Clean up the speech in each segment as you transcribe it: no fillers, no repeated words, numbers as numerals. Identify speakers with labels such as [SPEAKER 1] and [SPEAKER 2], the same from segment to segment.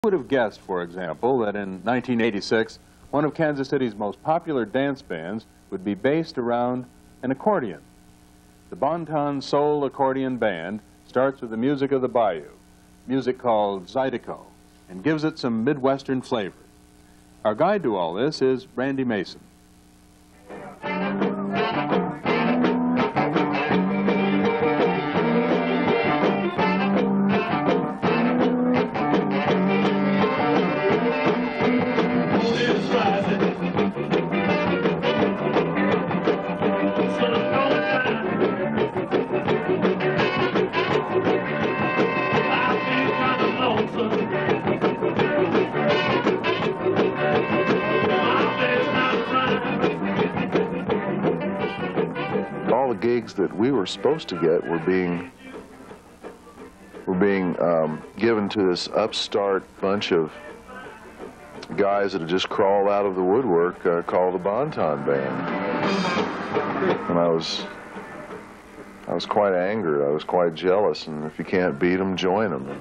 [SPEAKER 1] Who would have guessed, for example, that in 1986, one of Kansas City's most popular dance bands would be based around an accordion? The Bon Ton Soul Accordion Band starts with the music of the Bayou, music called Zydeco, and gives it some Midwestern flavor. Our guide to all this is Randy Mason.
[SPEAKER 2] Gigs that we were supposed to get were being given to this upstart bunch of guys that had just crawled out of the woodwork called the Bon Ton Band. And I was quite angered. I was quite jealous. And if you can't beat them, join them.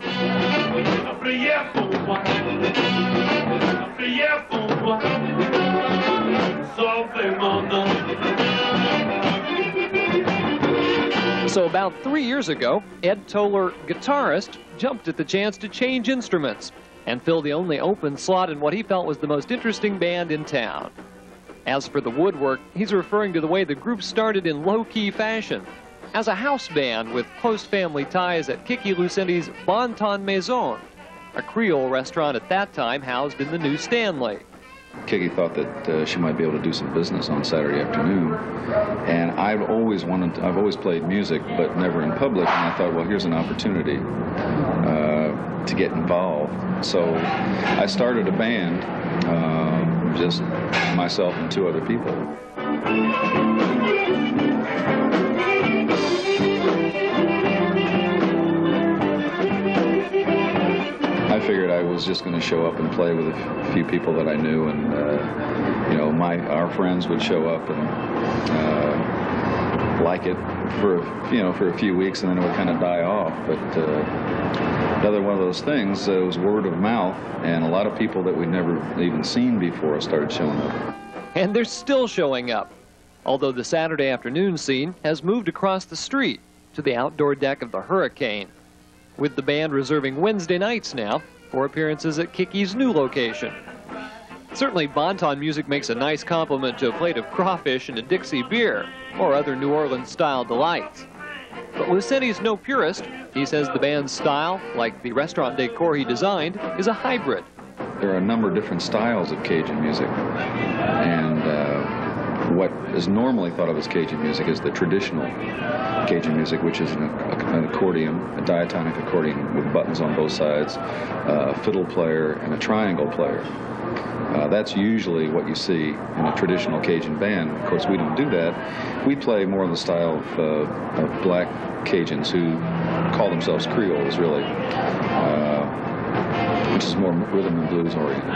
[SPEAKER 3] So about 3 years ago, Ed Toler, guitarist, jumped at the chance to change instruments and fill the only open slot in what he felt was the most interesting band in town. As for the woodwork, he's referring to the way the group started in low-key fashion, as a house band with close family ties at Kiki Lucenti's Bon Ton Maison, a Creole restaurant at that time housed in the new Stanley.
[SPEAKER 4] Kiki thought that she might be able to do some business on Saturday afternoon, and I've always played music, but never in public, and I thought, well, here's an opportunity to get involved. So I started a band, just myself and 2 other people. I figured I was just going to show up and play with a few people that I knew, and you know, our friends would show up and like it for a few weeks, and then it would kind of die off. But another one of those things, it was word of mouth, and a lot of people that we'd never even seen before started showing up.
[SPEAKER 3] And they're still showing up, although the Saturday afternoon scene has moved across the street to the outdoor deck of the Hurricane, with the band reserving Wednesday nights now for appearances at Kiki's new location. Certainly, Bon Ton music makes a nice complement to a plate of crawfish and a Dixie beer, or other New Orleans-style delights. But Lucenti's no purist. He says the band's style, like the restaurant decor he designed, is a hybrid.
[SPEAKER 4] There are a number of different styles of Cajun music, and what is normally thought of as Cajun music is the traditional Cajun music, which is an accordion, a diatonic accordion with buttons on both sides, a fiddle player, and a triangle player. That's usually what you see in a traditional Cajun band. Of course, we don't do that. We play more in the style of black Cajuns who call themselves Creoles, really, which is more rhythm and blues oriented.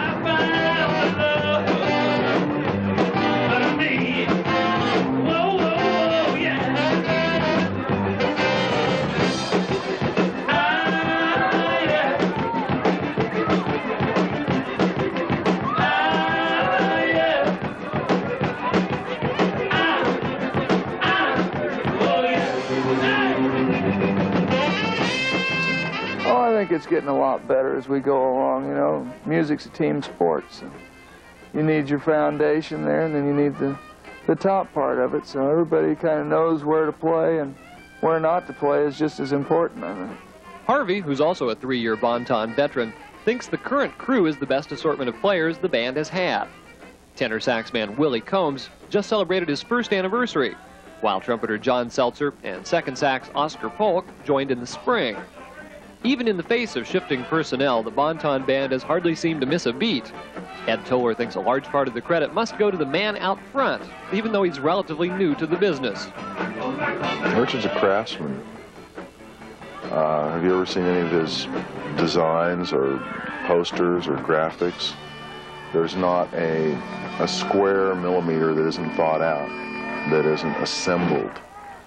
[SPEAKER 5] I think it's getting a lot better as we go along. You know, music's a team sport, so you need your foundation there, and then you need the top part of it, so everybody kind of knows where to play, and where not to play is just as important, I think.
[SPEAKER 3] Harvey, who's also a 3-year Bon Ton veteran, thinks the current crew is the best assortment of players the band has had. Tenor sax man Willie Combs just celebrated his 1st anniversary, while trumpeter John Seltzer and second sax Oscar Polk joined in the spring. Even in the face of shifting personnel, the Bon Ton Band has hardly seemed to miss a beat. Ed Toler thinks a large part of the credit must go to the man out front, even though he's relatively new to the business.
[SPEAKER 2] Richard's a craftsman. Have you ever seen any of his designs or posters or graphics? There's not a square millimeter that isn't thought out, that isn't assembled.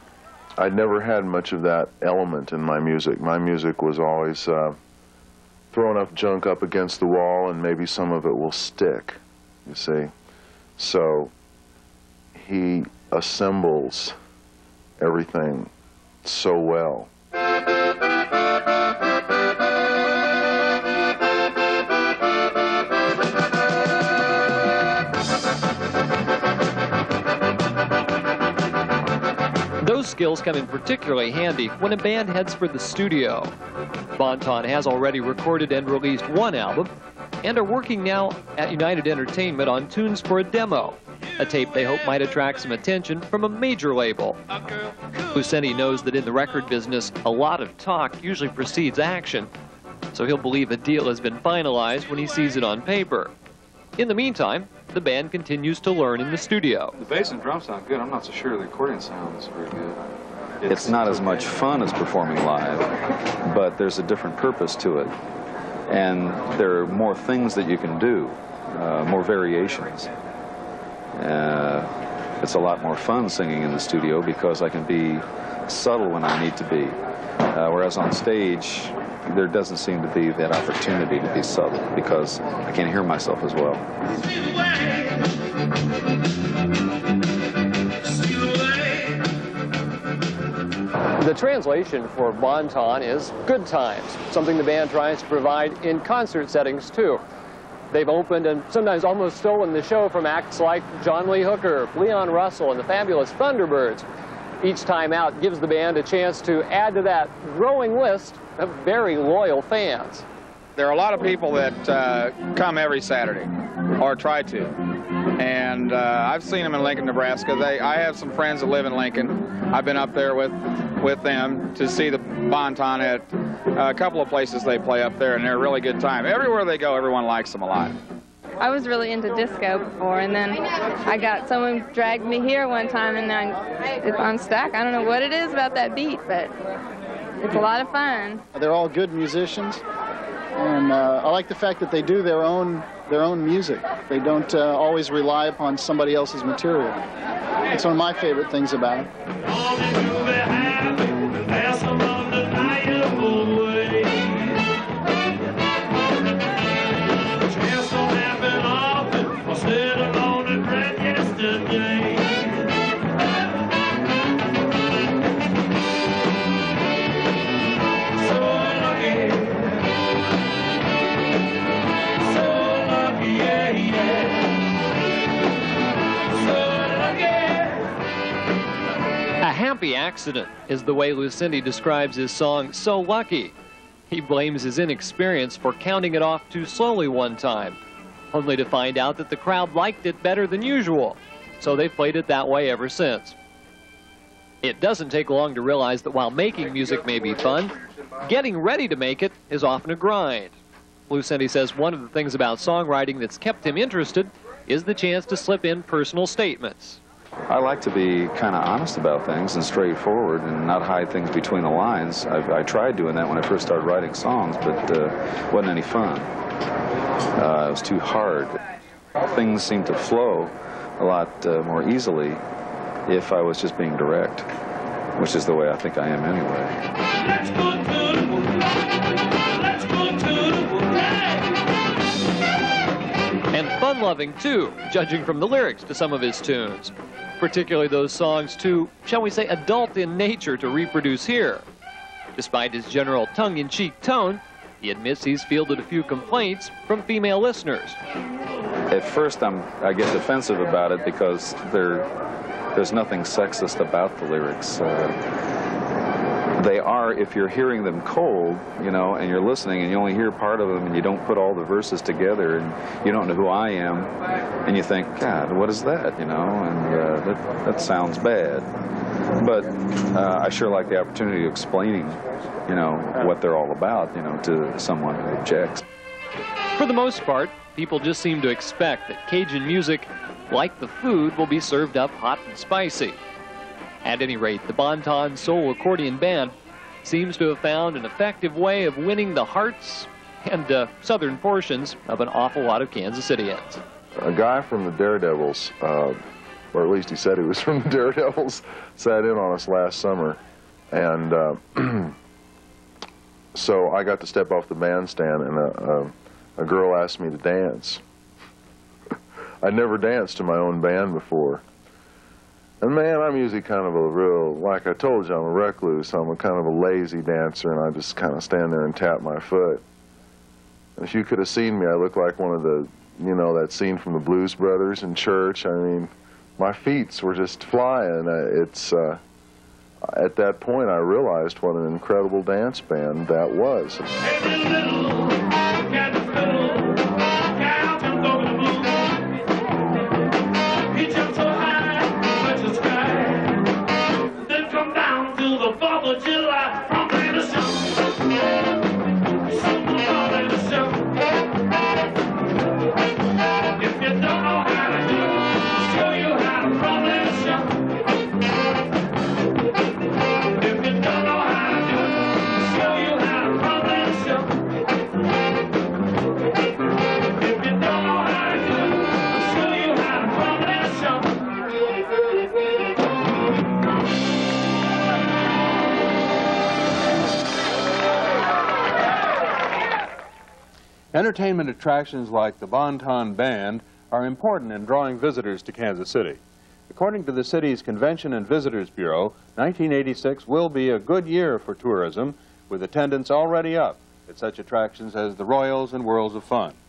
[SPEAKER 2] I'd never had much of that element in my music. My music was always throw enough junk up against the wall and maybe some of it will stick, you see. So he assembles everything so well.
[SPEAKER 3] Those skills come in particularly handy when a band heads for the studio. Bon Ton has already recorded and released one album, and are working now at United Entertainment on tunes for a demo, a tape they hope might attract some attention from a major label. Lucenti knows that in the record business, a lot of talk usually precedes action, so he'll believe a deal has been finalized when he sees it on paper. In the meantime, the band continues to learn in the studio.
[SPEAKER 4] The bass and drums sound good. I'm not so sure the accordion sound is very good.
[SPEAKER 6] It's not as much fun as performing live, but there's a different purpose to it. And there are more things that you can do, more variations. It's a lot more fun singing in the studio because I can be subtle when I need to be. Whereas on stage, there doesn't seem to be that opportunity to be subtle because I can't hear myself as well.
[SPEAKER 3] The translation for Bon Ton is good times, something the band tries to provide in concert settings too. They've opened and sometimes almost stolen the show from acts like John Lee Hooker, Leon Russell, and the Fabulous Thunderbirds. Each time out gives the band a chance to add to that growing list of very loyal fans.
[SPEAKER 7] There are a lot of people that come every Saturday, or try to. And I've seen them in Lincoln, Nebraska. I have some friends that live in Lincoln. I've been up there with them to see the Bon Ton at a couple of places they play up there, and they're a really good time. Everywhere they go, everyone likes them a lot.
[SPEAKER 8] I was really into disco before, and then someone dragged me here one time, and it's on Stack. I don't know what it is about that beat, but it's a lot of fun.
[SPEAKER 9] They're all good musicians, and I like the fact that they do their own music. They don't always rely upon somebody else's material. It's one of my favorite things about it.
[SPEAKER 3] Happy accident is the way Lucenti describes his song So Lucky. He blames his inexperience for counting it off too slowly one time, only to find out that the crowd liked it better than usual, so they've played it that way ever since. It doesn't take long to realize that while making music may be fun, getting ready to make it is often a grind. Lucenti says one of the things about songwriting that's kept him interested is the chance to slip in personal statements.
[SPEAKER 6] I like to be kind of honest about things and straightforward and not hide things between the lines. I tried doing that when I first started writing songs, but it wasn't any fun. It was too hard. Things seemed to flow a lot more easily if I was just being direct, which is the way I think I am anyway.
[SPEAKER 3] And fun-loving, too, judging from the lyrics to some of his tunes. Particularly those songs too, shall we say, adult in nature to reproduce here. Despite his general tongue-in-cheek tone, he admits he's fielded a few complaints from female listeners.
[SPEAKER 6] At first I get defensive about it because there's nothing sexist about the lyrics. They are, if you're hearing them cold, you know, and you're listening and you only hear part of them and you don't put all the verses together and you don't know who I am, and you think, God, what is that, you know, and that sounds bad. But I sure like the opportunity of explaining, you know, what they're all about, you know, to someone who objects.
[SPEAKER 3] For the most part, people just seem to expect that Cajun music, like the food, will be served up hot and spicy. At any rate, the Bon Ton Soul Accordion Band seems to have found an effective way of winning the hearts and southern portions of an awful lot of Kansas Cityans.
[SPEAKER 2] A guy from the Daredevils, or at least he said he was from the Daredevils, sat in on us last summer and So I got to step off the bandstand, and a girl asked me to dance. I'd never danced to my own band before. And man, I'm usually kind of a real, like I told you, I'm a recluse. I'm a kind of a lazy dancer, and I just kind of stand there and tap my foot. And if you could have seen me, I look like one of the, you know, that scene from the Blues Brothers in church. I mean, my feet were just flying. At that point, I realized what an incredible dance band that was.
[SPEAKER 1] Entertainment attractions like the Bon Ton Band are important in drawing visitors to Kansas City. According to the city's Convention and Visitors Bureau, 1986 will be a good year for tourism, with attendance already up at such attractions as the Royals and Worlds of Fun.